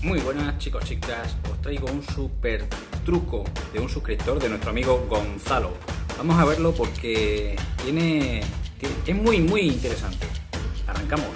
Muy buenas chicos, chicas, os traigo un super truco de un suscriptor de nuestro amigo Gonzalo. Vamos a verlo porque es muy interesante. Arrancamos.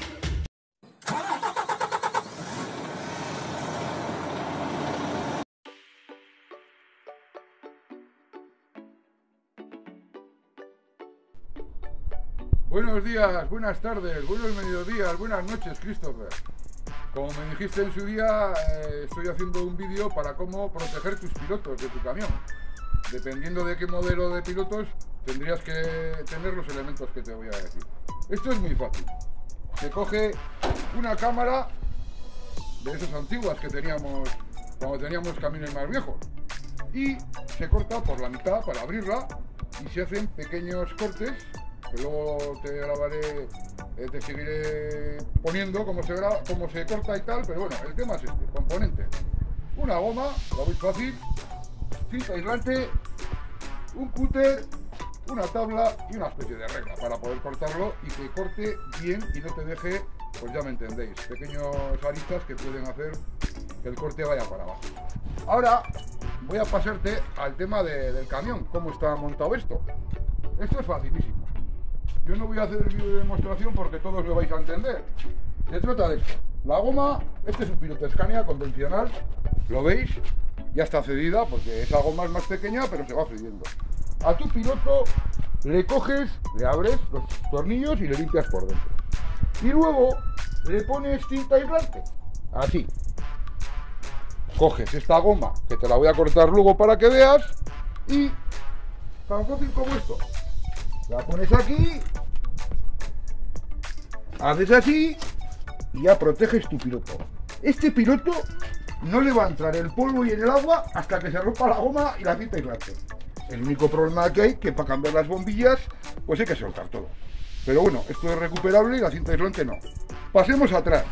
Buenos días, buenas tardes, buenos mediodías, buenas noches, Christopher. Como me dijiste en su día, estoy haciendo un vídeo para cómo proteger tus pilotos de tu camión. Dependiendo de qué modelo de pilotos, tendrías que tener los elementos que te voy a decir. Esto es muy fácil. Se coge una cámara de esas antiguas que teníamos cuando teníamos camiones más viejos y se corta por la mitad para abrirla y se hacen pequeños cortes que luego te grabaré, te seguiré poniendo cómo se corta y tal, pero bueno, el tema es este: componentes, una goma, lo veis fácil, cinta aislante, un cúter, una tabla y una especie de regla para poder cortarlo y que corte bien y no te deje, pues ya me entendéis, pequeños aristas que pueden hacer que el corte vaya para abajo. Ahora voy a pasarte al tema del camión, cómo está montado esto. Esto es facilísimo. Yo no voy a hacer el vídeo de demostración porque todos lo vais a entender. Se trata de esto. La goma, este es un piloto Scania convencional, lo veis, ya está cedida porque esa goma es más pequeña, pero se va cediendo. A tu piloto le coges, le abres los tornillos y le limpias por dentro. Y luego le pones cinta aislante, así. Coges esta goma, que te la voy a cortar luego para que veas, y tan fácil como esto. La pones aquí, haces así y ya proteges tu piloto. Este piloto no le va a entrar el polvo y en el agua hasta que se rompa la goma y la cinta aislante. El único problema que hay que para cambiar las bombillas pues hay que soltar todo. Pero bueno, esto es recuperable y la cinta aislante no. Pasemos atrás.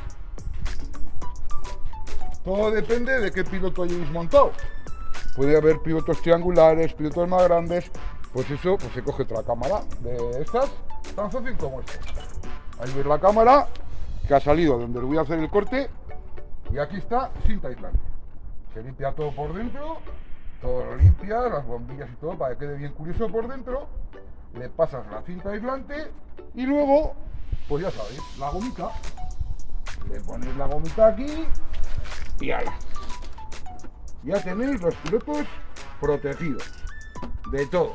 Todo depende de qué piloto hayáis montado. Puede haber pilotos triangulares, pilotos más grandes. Pues eso, pues se coge otra cámara de estas, tan fácil como esto. Ahí ves la cámara que ha salido donde le voy a hacer el corte y aquí está cinta aislante. Se limpia todo por dentro, todo lo limpia, las bombillas y todo para que quede bien curioso por dentro. Le pasas la cinta aislante y luego, pues ya sabéis, la gomita. Le ponéis la gomita aquí y ala. Ya tenéis los pilotos protegidos de todo.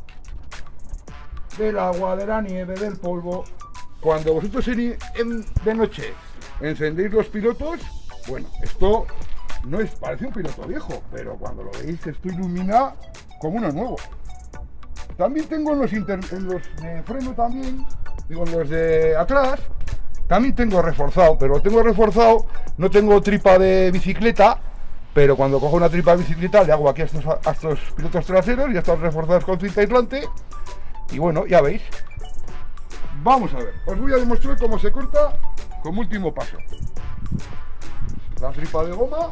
Del agua, de la nieve, del polvo. Cuando vosotros de noche encendéis los pilotos, bueno, esto no es, parece un piloto viejo, pero cuando lo veis esto ilumina como uno nuevo. También tengo en los de freno también, digo en los de atrás, también tengo reforzado, pero lo tengo reforzado, no tengo tripa de bicicleta, pero cuando cojo una tripa de bicicleta le hago aquí a estos pilotos traseros, ya están reforzados con cinta aislante. Y bueno, ya veis. Vamos a ver, os voy a demostrar cómo se corta como último paso. La tripa de goma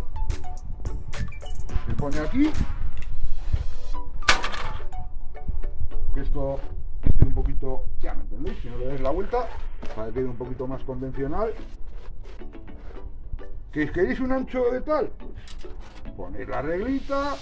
se pone aquí. Que esto esté un poquito, ya me entendéis, si no le dais la vuelta, para que quede un poquito más convencional. ¿Que queréis un ancho de tal? Pues ponéis la reglita,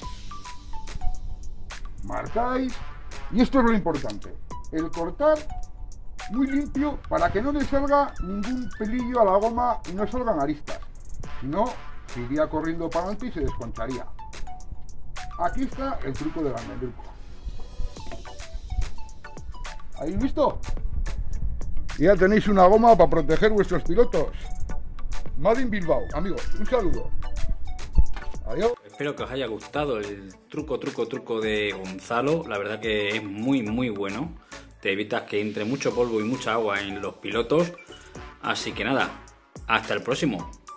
marcáis. Y esto es lo importante, el cortar muy limpio para que no le salga ningún pelillo a la goma y no salgan aristas. Si no, se iría corriendo para adelante y se desconcharía. Aquí está el truco del almendruco. ¿Habéis visto? Y ya tenéis una goma para proteger vuestros pilotos. Made in Bilbao, amigos, un saludo. Adiós. Espero que os haya gustado el truco de Gonzalo. La verdad que es muy bueno. Te evitas que entre mucho polvo y mucha agua en los pilotos. Así que nada, hasta el próximo.